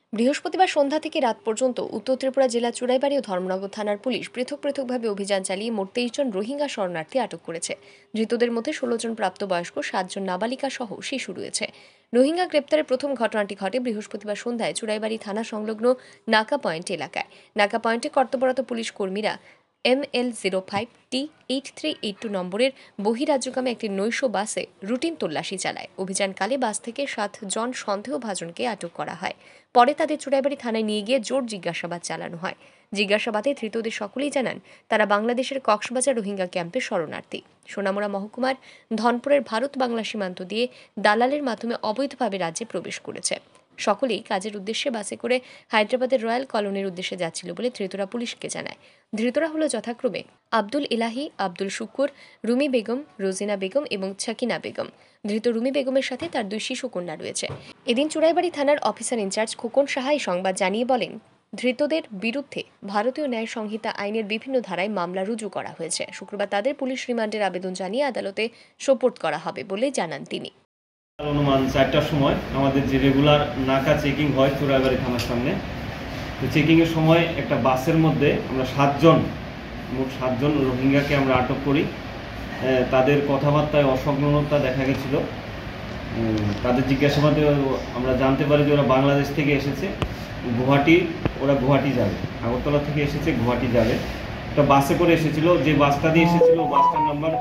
বৃহস্পতিবার সন্ধ্যা থেকে রাত পর্যন্ত উত্তর ত্রিপুরা জেলা চুড়াইবাড়ি ও ধর্মনগর থানার পুলিশ পৃথক পৃথকভাবে অভিযান চালিয়ে মোট 23 জন রোহিঙ্গা শরণার্থী আটক করেছে। ধৃতদের মধ্যে 16 জন প্রাপ্তবয়স্ক, 7 জন নাবালিকা সহ শিশু রয়েছে। রোহিঙ্গা গ্রেপ্তারের প্রথম ঘটনাটি ঘটে বৃহস্পতিবার সন্ধ্যায় চুড়াইবাড়ি থানা সংলগ্ন নাকা পয়েন্ট এলাকায়। নাকা পয়েন্টে কর্তব্যরত পুলিশ কর্মীরা ML05T8382 নম্বরের বহিরাজ্যগামী একটি নৈশ বাসে রুটিন তল্লাশি চালায়। অভিযানকালে বাস থেকে 7 জন সন্দেহভাজনকে আটক করা হয়। পরে তাদের চুড়াইবাড়ি থানায় নিয়ে গিয়ে জোর জিজ্ঞাসাবাদ চালানো হয়। জিজ্ঞাসাবাদে ধৃতদের সকলেই জানান তারা বাংলাদেশের কক্সবাজার রোহিঙ্গা ক্যাম্পের শরণার্থী। সোনামুড়া মহকুমার ধনপুরের ভারত বাংলা সীমান্ত দিয়ে দালালের মাধ্যমে অবৈধভাবে রাজ্যে প্রবেশ করেছে। সকলেই কাজের উদ্দেশ্যে বাসে করে হায়দ্রাবাদের রয়্যাল কলোনির উদ্দেশ্যে যাচ্ছিল বলে ধৃতরা পুলিশকে জানায়। ধৃতরা হল যথাক্রমে আব্দুল ইলাহি, আব্দুল শুকুর, রুমি বেগম, রোজিনা বেগম এবং ছাকিনা বেগম। ধৃত রুমি বেগমের সাথে তার 2 শিশু কন্যা রয়েছে। এদিন চুড়াইবাড়ি থানার অফিসার ইনচার্জ খোকন সাহা এই সংবাদ জানিয়ে বলেন, ধৃতদের বিরুদ্ধে ভারতীয় ন্যায় সংহিতা আইনের বিভিন্ন ধারায় মামলা রুজু করা হয়েছে। শুক্রবার তাদের পুলিশ রিমান্ডের আবেদন জানিয়ে আদালতে সোপর্দ করা হবে বলে জানান তিনি। অনুমান 4টার সময় আমাদের যে রেগুলার নাকা চেকিং হয় চুড়াইবাড়ি থানার সামনে, তো চেকিংয়ের সময় একটা বাসের মধ্যে আমরা মোট 7 জন রোহিঙ্গাকে আমরা আটক করি। তাদের কথাবার্তায় অসংলগ্নতা দেখা গেছিল। তাদের জিজ্ঞাসাবাদে আমরা জানতে পারি যে ওরা বাংলাদেশ থেকে এসেছে, গুয়াহাটি যাবে, আগরতলা থেকে এসেছে গুয়াহাটি যাবে। একটা বাসে করে এসেছিল, যে বাসটা দিয়ে এসেছিল বাসটার নাম্বার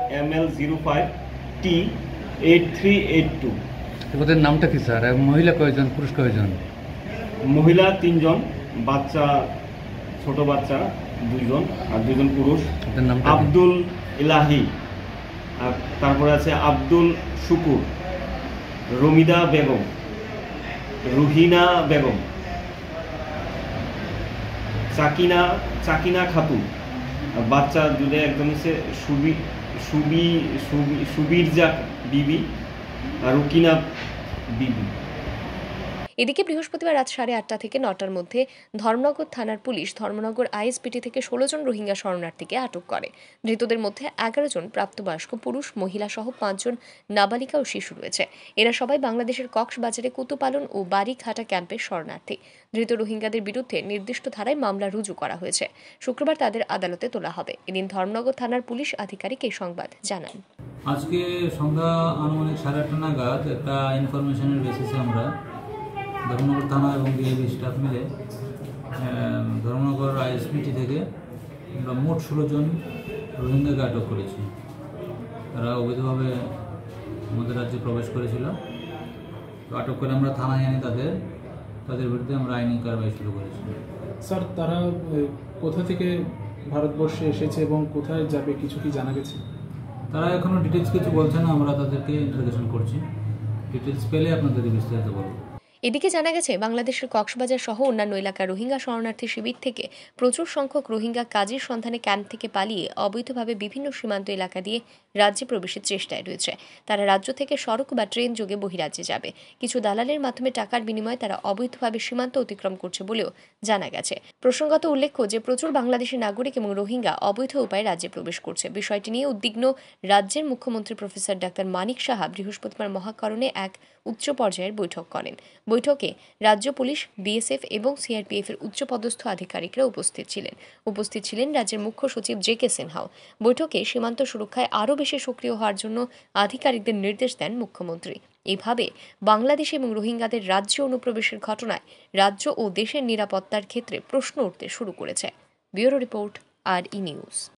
ML05T8382। ওদের নামটা কি স্যার? মহিলা কয়জন, পুরুষ কয়জন? মহিলা 3 জন, ছোট বাচ্চা 2 জন আর 2 জন পুরুষ। আব্দুল ইলাহি, আর তারপরে আছে আব্দুল শুকুর, রমিদা বেগম, রুহিনা বেগম, চাকিনা খাতুন। বাচ্চা দুটো একজন হচ্ছে সুবিরজা বিবি আর রুকিনা বিবি। এদিকে বৃহস্পতিবার রাত 8:30 থেকে 9টার মধ্যে ধর্মনগর থানার পুলিশ ধর্মনগর আইএসপিটি থেকে 16 জন রোহিঙ্গা শরণার্থীকে আটক করে। ধৃতদের মধ্যে 11 জন প্রাপ্তবয়স্ক পুরুষ, মহিলা সহ 5 জন নাবালিকা ও শিশু রয়েছে। এরা সবাই বাংলাদেশের কক্সবাজারে কুতুপালন ও বাড়িঘাটা ক্যাম্পের শরণার্থী। ধৃত রোহিঙ্গাদের বিরুদ্ধে নির্দিষ্ট ধারায় মামলা রুজু করা হয়েছে। শুক্রবার তাদের আদালতে তোলা হবে। এদিন ধর্মনগর থানার পুলিশ আধিকারিক এই সংবাদ জানান। আজকে সন্ধ্যা আনুমানিক 8:30 নাগাদ একটা ইনফরমেশনের বেসিসে আমরা ধর্মনগর থানা এবং বিএবি স্টাফ মিলে ধর্মনগর আইএসপিটি থেকে আমরা মোট 16 জন রোহিঙ্গাকে আটক করেছি। তারা অবৈধভাবে আমাদের রাজ্যে প্রবেশ করেছিল। তো আটক করে আমরা থানায় আনি তাদের বিরুদ্ধে আমরা আইনি কারবাই শুরু করেছি। স্যার, তারা কোথা থেকে ভারতবর্ষে এসেছে এবং কোথায় যাবে কিছু কি জানা গেছে? তারা এখনও ডিটেলস কিছু বলছে না, আমরা তাদেরকে ইন্টারোগেশন করছি। ডিটেলস পেলে আপনাদের বিস্তারিত বলব। এদিকে জানা গেছে, বাংলাদেশের কক্সবাজার সহ অন্যান্য এলাকার রোহিঙ্গা শরণার্থী শিবির থেকে প্রচুর সংখ্যক রোহিঙ্গা কাজের সন্ধানে ক্যাম্প থেকে পালিয়ে অবৈধভাবে বিভিন্ন সীমান্ত এলাকা দিয়ে রাজ্যে প্রবেশের চেষ্টায় রয়েছে। তারা রাজ্য থেকে সড়ক বা ট্রেন যোগে বহিরাজ্যে যাবে। কিছু দালালের মাধ্যমে টাকার বিনিময়ে তারা অবৈধভাবে সীমান্ত অতিক্রম করছে বলেও জানা গেছে। প্রসঙ্গত উল্লেখ্য যে প্রচুর বাংলাদেশি নাগরিক এবং রোহিঙ্গা অবৈধ উপায়ে রাজ্যে প্রবেশ করছে। বিষয়টি নিয়ে উদ্বিগ্ন রাজ্যের মুখ্যমন্ত্রী প্রফেসর ডাক্তার মানিক সাহা বৃহস্পতিবার মহাকরণে এক উচ্চ পর্যায়ের বৈঠক করেন। বৈঠকে রাজ্য পুলিশ, বিএসএফ এবং সিআরপিএফ এর উচ্চপদস্থ আধিকারিকরা উপস্থিত ছিলেন রাজ্যের মুখ্য সচিব জে.কে. সিনহাও। বৈঠকে সীমান্ত সুরক্ষায় আরও বেশি সক্রিয় হওয়ার জন্য আধিকারিকদের নির্দেশ দেন মুখ্যমন্ত্রী। এইভাবে বাংলাদেশ এবং রোহিঙ্গাদের রাজ্য অনুপ্রবেশের ঘটনায় রাজ্য ও দেশের নিরাপত্তার ক্ষেত্রে প্রশ্ন উঠতে শুরু করেছে। Bureau report, RE news.